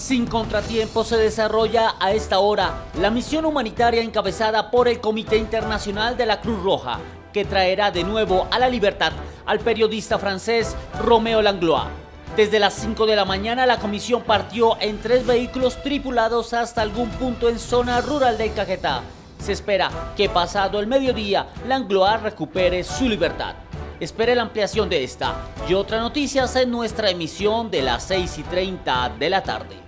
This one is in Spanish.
Sin contratiempo se desarrolla a esta hora la misión humanitaria encabezada por el Comité Internacional de la Cruz Roja, que traerá de nuevo a la libertad al periodista francés Romain Langlois. Desde las 5 de la mañana la comisión partió en 3 vehículos tripulados hasta algún punto en zona rural de Caquetá. Se espera que pasado el mediodía Langlois recupere su libertad. Espere la ampliación de esta y otras noticias en nuestra emisión de las 6:30 de la tarde.